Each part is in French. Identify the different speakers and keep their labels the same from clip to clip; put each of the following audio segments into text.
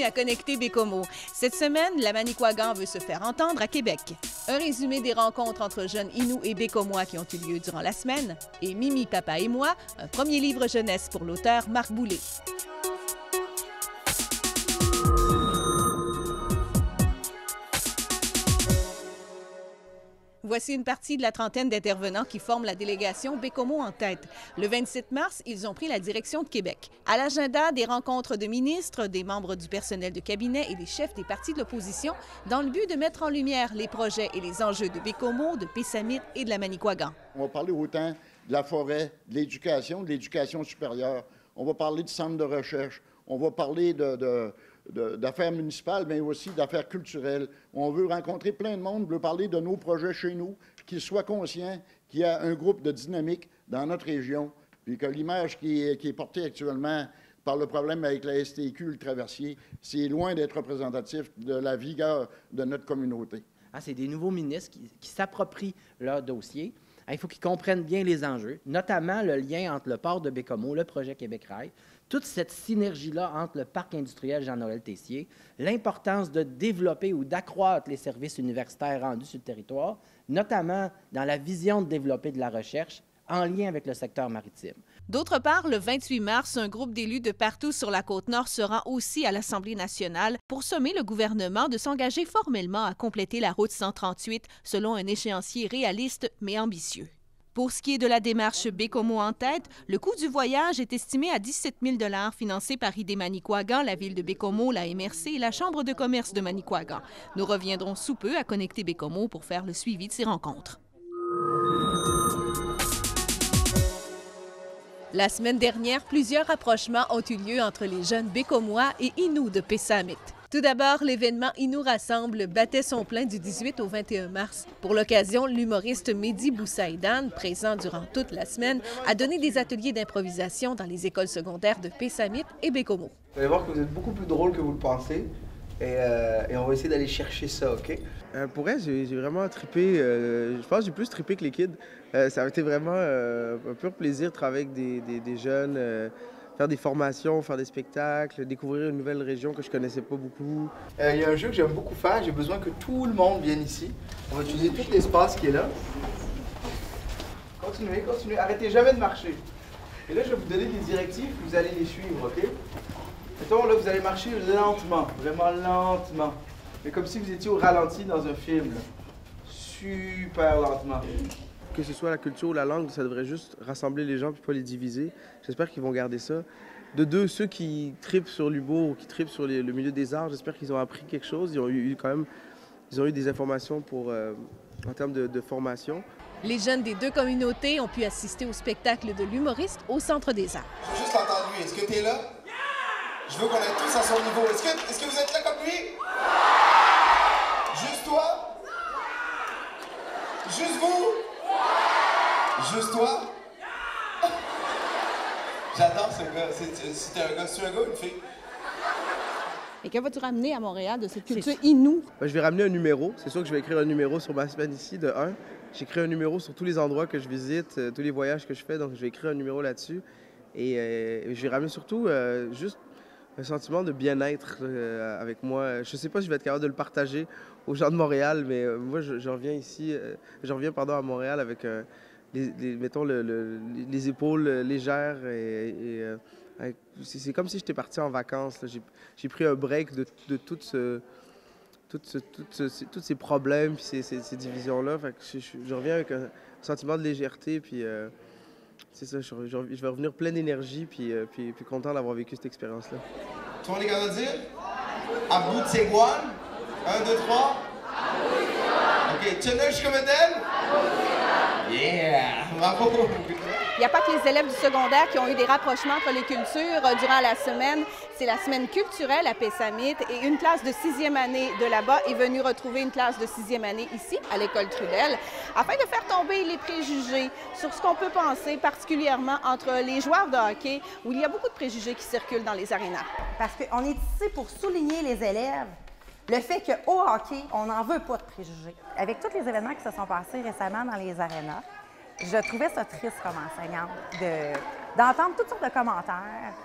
Speaker 1: à Connecter Bécomo. Cette semaine, la Manicouagan veut se faire entendre à Québec. Un résumé des rencontres entre jeunes Innu et Bécomois qui ont eu lieu durant la semaine. Et Mimi, Papa et moi, un premier livre jeunesse pour l'auteur Marc Boulay. Voici une partie de la trentaine d'intervenants qui forment la délégation Bécomo en tête. Le 27 mars, ils ont pris la direction de Québec. À l'agenda, des rencontres de ministres, des membres du personnel de cabinet et des chefs des partis de l'opposition dans le but de mettre en lumière les projets et les enjeux de Bécomo, de Pessamit et de la Manicouagan.
Speaker 2: On va parler autant de la forêt, de l'éducation supérieure. On va parler de centres de recherche. On va parler d'affaires municipales, mais aussi d'affaires culturelles. On veut rencontrer plein de monde, on veut parler de nos projets chez nous, qu'ils soient conscients qu'il y a un groupe de dynamique dans notre région, puis que l'image qui est portée actuellement par le problème avec la STQ, le traversier, c'est loin d'être représentatif de la vigueur de notre communauté.
Speaker 3: C'est des nouveaux ministres qui s'approprient leur dossier. Il faut qu'ils comprennent bien les enjeux, notamment le lien entre le port de Bécomo, le projet Québec Rail, toute cette synergie-là entre le parc industriel Jean-Noël Tessier, l'importance de développer ou d'accroître les services universitaires rendus sur le territoire, notamment dans la vision de développer de la recherche en lien avec le secteur maritime.
Speaker 1: D'autre part, le 28 mars, un groupe d'élus de partout sur la Côte-Nord se rend aussi à l'Assemblée nationale pour sommer le gouvernement de s'engager formellement à compléter la route 138 selon un échéancier réaliste mais ambitieux. Pour ce qui est de la démarche Bécomo en tête, le coût du voyage est estimé à 17 000 $ financé par ID Manicouagan, la ville de Bécomo, la MRC et la Chambre de commerce de Manicouagan. Nous reviendrons sous peu à Connecter Bécomo pour faire le suivi de ces rencontres. La semaine dernière, plusieurs rapprochements ont eu lieu entre les jeunes Bécomois et Innu de Pessamit. Tout d'abord, l'événement Innu Rassemble battait son plein du 18 au 21 mars. Pour l'occasion, l'humoriste Mehdi Boussaïdan, présent durant toute la semaine, a donné des ateliers d'improvisation dans les écoles secondaires de Pessamit et Bécomo.
Speaker 4: Vous allez voir que vous êtes beaucoup plus drôle que vous le pensez et on va essayer d'aller chercher ça, OK?
Speaker 5: Pour elle, j'ai vraiment trippé. Je pense que j'ai plus trippé que les kids. Ça a été vraiment un pur plaisir de travailler avec des jeunes, faire des formations, faire des spectacles, découvrir une nouvelle région que je connaissais pas beaucoup.
Speaker 4: Il y a un jeu que j'aime beaucoup faire. J'ai besoin que tout le monde vienne ici. On va utiliser tout l'espace qui est là. Continuez, continuez. Arrêtez jamais de marcher. Et là, je vais vous donner des directives, vous allez les suivre, OK? Mettons, là, vous allez marcher lentement, vraiment lentement. Mais comme si vous étiez au ralenti dans un film, là. Super lentement.
Speaker 5: Que ce soit la culture ou la langue, ça devrait juste rassembler les gens puis pas les diviser. J'espère qu'ils vont garder ça. De deux, ceux qui trippent sur l'humour ou qui trippent sur le milieu des arts, j'espère qu'ils ont appris quelque chose. Ils ont eu des informations en termes de formation.
Speaker 1: Les jeunes des deux communautés ont pu assister au spectacle de l'humoriste au Centre des Arts.
Speaker 6: Je veux juste l'entendre lui. Est-ce que t'es là? Je veux qu'on ait tous à son niveau. Est-ce que vous êtes là comme lui? Juste toi? Juste vous? Juste toi? J'adore ce gars. C'est un gars ou une fille?
Speaker 1: Et que vas-tu ramener à Montréal de cette culture Innu?
Speaker 5: Je vais ramener un numéro. C'est sûr que je vais écrire un numéro sur ma semaine ici, de un. J'écris un numéro sur tous les endroits que je visite, tous les voyages que je fais. Donc, je vais écrire un numéro là-dessus. Et je vais ramener surtout juste un sentiment de bien-être avec moi. Je ne sais pas si je vais être capable de le partager aux gens de Montréal, mais moi, je reviens ici, à Montréal avec, mettons, les épaules légères. C'est comme si j'étais parti en vacances. J'ai pris un break de tous ces problèmes et ces divisions-là. Je reviens avec un sentiment de légèreté, puis c'est ça, je vais revenir plein d'énergie, puis content d'avoir vécu cette expérience-là.
Speaker 6: Tout le monde est capable de dire? À bout de ses guans. 1, 2, 3. OK, Tchenouche comme elle? Yeah! Bravo!
Speaker 1: Il n'y a pas que les élèves du secondaire qui ont eu des rapprochements entre les cultures durant la semaine. C'est la semaine culturelle à Pessamit et une classe de 6e année de là-bas est venue retrouver une classe de 6e année ici, à l'école Trudel, afin de faire tomber les préjugés sur ce qu'on peut penser, particulièrement entre les joueurs de hockey, où il y a beaucoup de préjugés qui circulent dans les arénas.
Speaker 7: Parce qu'on est ici pour souligner les élèves, le fait qu'au hockey, on n'en veut pas de préjugés. Avec tous les événements qui se sont passés récemment dans les arénas, je trouvais ça triste comme enseignante d'entendre toutes sortes de commentaires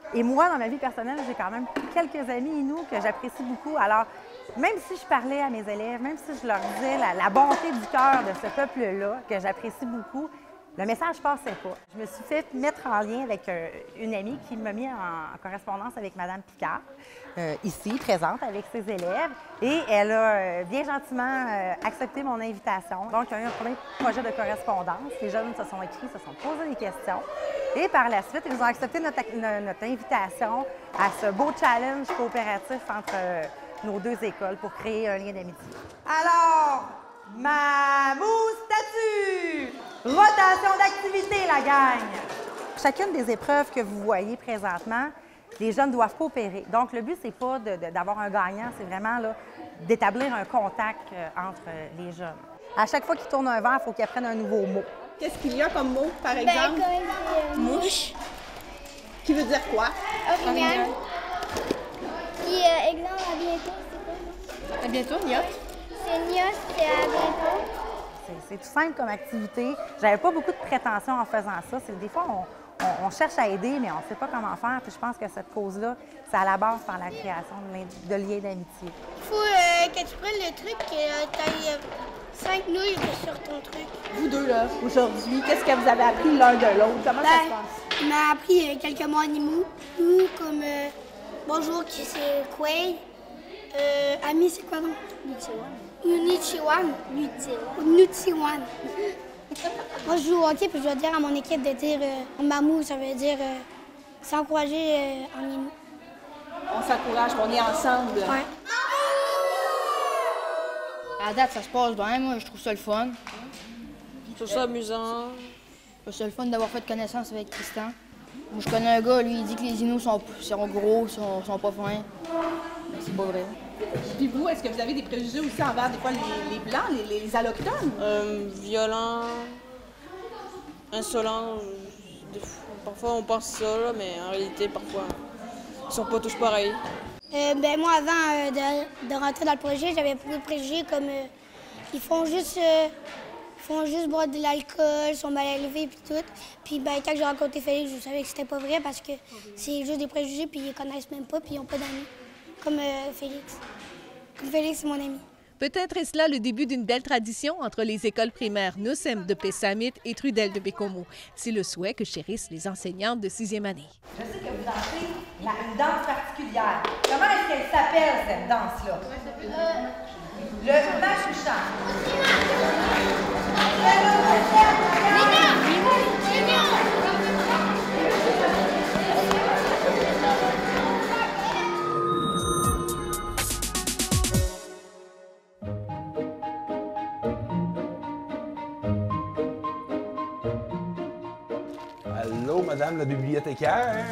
Speaker 7: Et moi, dans ma vie personnelle, j'ai quand même quelques amis, nous, que j'apprécie beaucoup. Alors, même si je parlais à mes élèves, même si je leur disais la bonté du cœur de ce peuple-là, que j'apprécie beaucoup, le message ne passait pas. Je me suis fait mettre en lien avec une amie qui m'a mis en correspondance avec Mme Picard, ici, présente avec ses élèves. Et elle a bien gentiment accepté mon invitation. Donc, il y a eu un premier projet de correspondance. Les jeunes se sont écrits, se sont posés des questions. Et par la suite, ils ont accepté notre invitation à ce beau challenge coopératif entre nos deux écoles pour créer un lien d'amitié. Alors, ma statue! Rotation d'activité, la gang! Chacune des épreuves que vous voyez présentement, les jeunes doivent coopérer. Donc, le but, c'est pas d'avoir un gagnant, c'est vraiment d'établir un contact entre les jeunes. À chaque fois qu'ils tournent un verre, il faut qu'ils apprennent un nouveau mot.
Speaker 8: Qu'est-ce qu'il y a comme mot, par exemple?
Speaker 9: Mouche.
Speaker 8: Qui veut dire quoi?
Speaker 9: Orignal. Puis, exemple, à bientôt, c'est quoi?
Speaker 8: À bientôt, Nia.
Speaker 9: C'est Nia, c'est à bientôt.
Speaker 7: C'est tout simple comme activité. J'avais pas beaucoup de prétention en faisant ça. Des fois, on cherche à aider, mais on ne sait pas comment faire. Puis je pense que cette cause-là, c'est à la base par la création de liens d'amitié.
Speaker 9: Il faut que tu prennes le truc, que tu ailles 5 nouilles sur ton truc.
Speaker 8: Vous deux, là, aujourd'hui, qu'est-ce que vous avez appris l'un de l'autre? Comment ça se passe?
Speaker 9: Il m'a appris quelques mots animaux, comme bonjour, qui c'est Quay. Ami, c'est quoi donc? Unichiwan. Nutiwan. Moi, je joue au hockey, puis je dois dire à mon équipe de dire mamou, ça veut dire s'encourager en inou.
Speaker 8: On s'encourage, on est ensemble.
Speaker 9: Ouais.
Speaker 10: À date, ça se passe bien, moi, je trouve ça le fun.
Speaker 11: Je trouve ça amusant.
Speaker 10: C'est le fun d'avoir fait connaissance avec Tristan. Moi, je connais un gars, lui, il dit que les inou sont gros, sont pas fins. Mais c'est pas vrai.
Speaker 8: Puis vous, est-ce que vous avez des préjugés aussi envers des fois les Blancs, les Allochtones?
Speaker 11: Violents, insolents. Parfois on pense ça, là, mais en réalité, parfois, ils sont pas tous pareils.
Speaker 9: Moi, avant de rentrer dans le projet, j'avais beaucoup de préjugés comme ils font juste boire de l'alcool, sont mal élevés puis tout. Puis quand j'ai rencontré Félix, je savais que c'était pas vrai parce que c'est juste des préjugés puis ils les connaissent même pas puis ils n'ont pas d'amis. Comme Félix. Comme Félix, c'est mon ami.
Speaker 1: Peut-être est-ce là le début d'une belle tradition entre les écoles primaires Nocem de Pessamit et Trudel de Bécomo. C'est le souhait que chérissent les enseignantes de 6e année.
Speaker 7: Je sais que vous dansez une danse particulière. Comment est-ce qu'elle s'appelle, cette danse-là? Le machuchant.
Speaker 12: Allô, madame la bibliothécaire!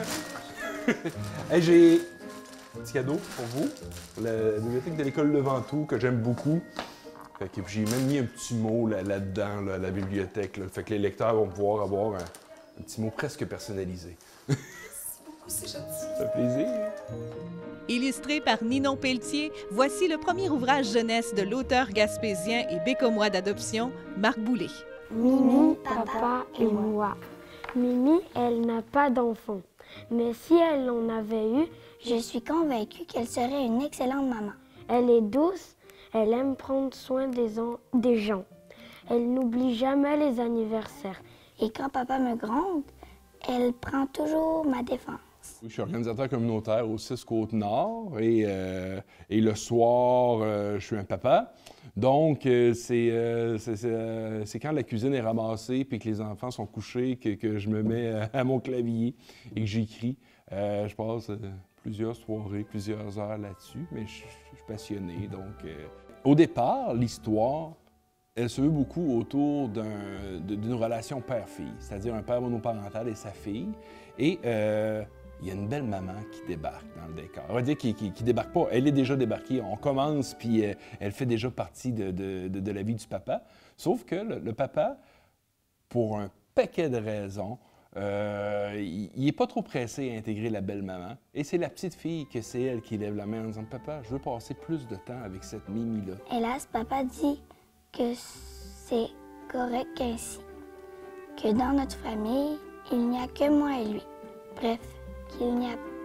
Speaker 12: Hey, j'ai un petit cadeau pour vous. La bibliothèque de l'école Le Ventoux, que j'aime beaucoup. Fait que j'ai même mis un petit mot là-dedans, la bibliothèque. Là. Fait que les lecteurs vont pouvoir avoir un petit mot presque personnalisé. Merci
Speaker 11: beaucoup, c'est gentil.
Speaker 12: Ça fait plaisir.
Speaker 1: Illustré par Ninon Pelletier, voici le premier ouvrage jeunesse de l'auteur gaspésien et bécomois d'adoption, Marc Boulay.
Speaker 13: Mimi, papa et moi. Mimi, elle n'a pas d'enfant. Mais si elle en avait eu,
Speaker 9: je suis convaincue qu'elle serait une excellente maman.
Speaker 13: Elle est douce, elle aime prendre soin des gens. Elle n'oublie jamais les anniversaires.
Speaker 9: Et quand papa me gronde, elle prend toujours ma défense.
Speaker 12: Oui, je suis organisateur communautaire au 6 Côte-Nord et le soir, je suis un papa. Donc, c'est quand la cuisine est ramassée et que les enfants sont couchés que je me mets à mon clavier et que j'écris. Je passe plusieurs soirées, plusieurs heures là-dessus, mais je suis passionné. Donc, au départ, l'histoire, elle se veut beaucoup autour d'une relation père-fille, c'est-à-dire un père monoparental et sa fille. Et il y a une belle maman qui débarque dans le décor. On va dire qui débarque pas, elle est déjà débarquée. On commence, puis elle fait déjà partie de la vie du papa. Sauf que le papa, pour un paquet de raisons, il n'est pas trop pressé à intégrer la belle maman. Et c'est la petite fille que c'est elle qui lève la main en disant « Papa, je veux passer plus de temps avec cette Mimi-là. »
Speaker 9: Hélas, papa dit que c'est correct ainsi, que dans notre famille, il n'y a que moi et lui. Bref, qu'il n'y a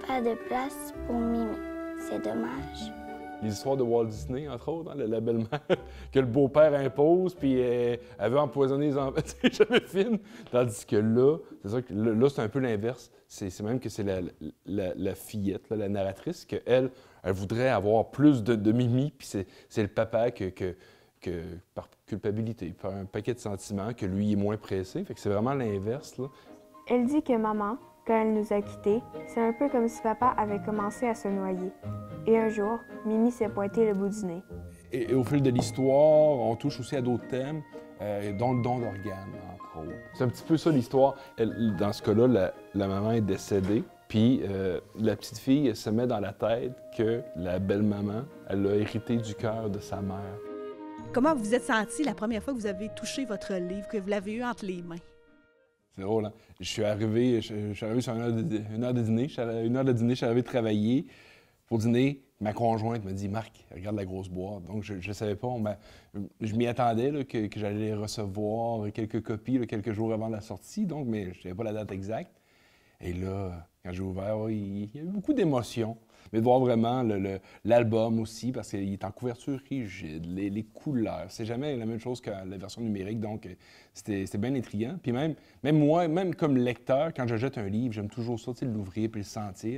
Speaker 13: pas de place pour Mimi. C'est dommage.
Speaker 12: Les histoires de Walt Disney, entre autres, hein, la belle-mère que le beau-père impose, puis elle veut empoisonner les enfants, c'est jamais fine. Tandis que là, c'est ça que là, c'est un peu l'inverse. C'est même que c'est la fillette, là, la narratrice, qu'elle, elle voudrait avoir plus de Mimi, puis c'est le papa que par culpabilité, par un paquet de sentiments, que lui est moins pressé. Fait que c'est vraiment l'inverse, là.
Speaker 14: Elle dit que maman, quand elle nous a quittés, c'est un peu comme si papa avait commencé à se noyer. Et un jour, Mimi s'est pointée le bout du nez.
Speaker 12: Et au fil de l'histoire, on touche aussi à d'autres thèmes, dont le don d'organes, entre autres. C'est un petit peu ça l'histoire. Dans ce cas-là, la maman est décédée, puis la petite fille elle se met dans la tête que la belle-maman, elle a hérité du cœur de sa mère.
Speaker 8: Comment vous vous êtes senti la première fois que vous avez touché votre livre, que vous l'avez eu entre les mains?
Speaker 12: C'est drôle, hein? Je suis arrivé sur une heure de dîner. Je suis arrivé travailler. Pour dîner, ma conjointe m'a dit « Marc, regarde la grosse boîte ». Donc, je ne savais pas. Je m'y attendais là, que j'allais recevoir quelques copies là, quelques jours avant la sortie, donc, mais je ne savais pas la date exacte. Et là, quand j'ai ouvert, il y a eu beaucoup d'émotions. Mais de voir vraiment l'album aussi, parce qu'il est en couverture rigide, les couleurs. C'est jamais la même chose que la version numérique, donc c'était bien intriguant. Puis même moi, même comme lecteur, quand je jette un livre, j'aime toujours ça, l'ouvrir puis le sentir.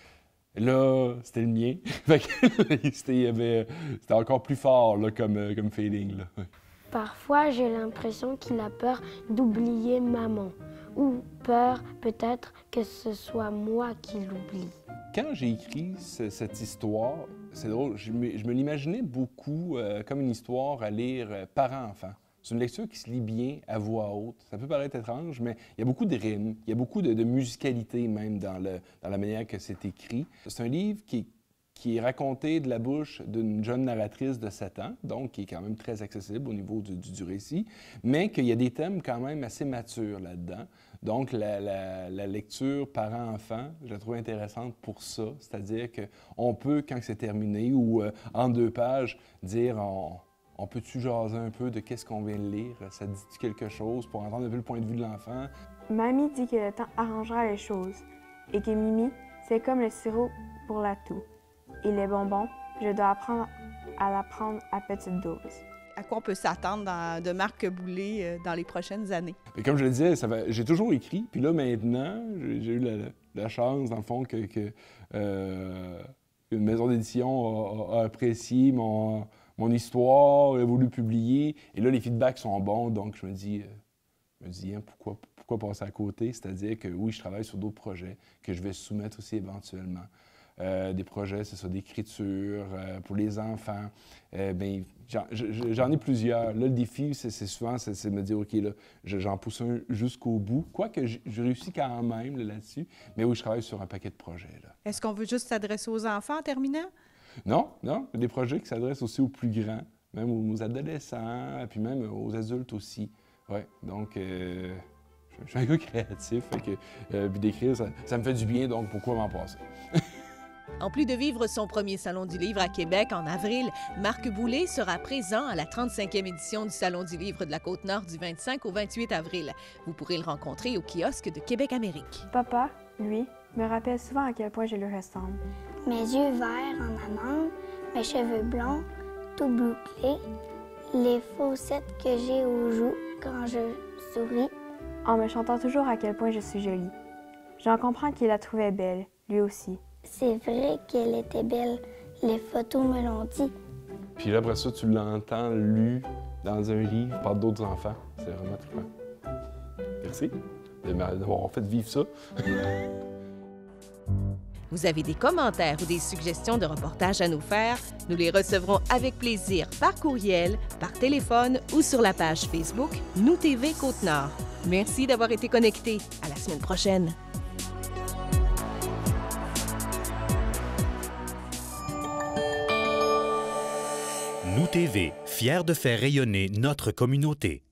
Speaker 12: Là, c'était le mien. C'était encore plus fort là, comme feeling. Là.
Speaker 13: Parfois, j'ai l'impression qu'il a peur d'oublier maman. Ou peur, peut-être, que ce soit moi qui l'oublie.
Speaker 12: Quand j'ai écrit cette histoire, c'est drôle, je me l'imaginais beaucoup comme une histoire à lire parent-enfant. C'est une lecture qui se lit bien à voix haute. Ça peut paraître étrange, mais il y a beaucoup de rimes, il y a beaucoup de musicalité même dans la manière que c'est écrit. C'est un livre qui est raconté de la bouche d'une jeune narratrice de 7 ans, donc qui est quand même très accessible au niveau du récit, mais qu'il y a des thèmes quand même assez matures là-dedans. Donc, la lecture parent-enfant, je la trouve intéressante pour ça, c'est-à-dire qu'on peut, quand c'est terminé, ou en 2 pages, dire on peut-tu jaser un peu de qu'est-ce qu'on vient de lire? Ça dit quelque chose pour entendre un peu le point de vue de l'enfant?
Speaker 14: Mamie dit que le temps arrangera les choses et que Mimi, c'est comme le sirop pour la toux. Et les bonbons, je dois apprendre à la prendre à petite dose.
Speaker 8: À quoi on peut s'attendre de Marc Boulay dans les prochaines années?
Speaker 12: Et comme je le disais, j'ai toujours écrit. Puis là, maintenant, j'ai eu la chance, dans le fond, qu'une maison d'édition a apprécié mon histoire, a voulu publier. Et là, les feedbacks sont bons. Donc, je me dis hein, pourquoi passer à côté? C'est-à-dire que oui, je travaille sur d'autres projets que je vais soumettre aussi éventuellement. Des projets, c'est ça, d'écriture pour les enfants. Bien, j'en ai plusieurs. Là, le défi, c'est souvent de me dire, OK, là, j'en pousse un jusqu'au bout. Quoique je réussis quand même là-dessus. Mais oui, je travaille sur un paquet de projets.
Speaker 8: Est-ce qu'on veut juste s'adresser aux enfants en terminant? Non. Il y a des projets qui s'adressent aussi aux plus grands, même aux adolescents, puis même aux adultes aussi. Oui, donc... je suis un gars créatif, puis d'écrire, ça me fait du bien, donc pourquoi m'en passer?
Speaker 1: En plus de vivre son premier Salon du Livre à Québec en avril, Marc Boulay sera présent à la 35e édition du Salon du Livre de la Côte-Nord du 25 au 28 avril. Vous pourrez le rencontrer au kiosque de Québec-Amérique.
Speaker 14: Papa, lui, me rappelle souvent à quel point je lui ressemble.
Speaker 9: Mes yeux verts en amande, mes cheveux blonds, tout bouclés, les fossettes que j'ai aux joues quand je souris.
Speaker 14: En me chantant toujours à quel point je suis jolie. J'en comprends qu'il la trouvait belle, lui aussi.
Speaker 9: C'est vrai qu'elle était belle. Les photos me l'ont dit.
Speaker 12: Puis là, après ça, tu l'entends lu dans un livre par d'autres enfants. C'est vraiment trippant. Merci d'avoir fait vivre ça.
Speaker 1: Vous avez des commentaires ou des suggestions de reportages à nous faire? Nous les recevrons avec plaisir par courriel, par téléphone ou sur la page Facebook Nous TV Côte-Nord. Merci d'avoir été connectés. À la semaine prochaine.
Speaker 15: Nous TV, fiers de faire rayonner notre communauté.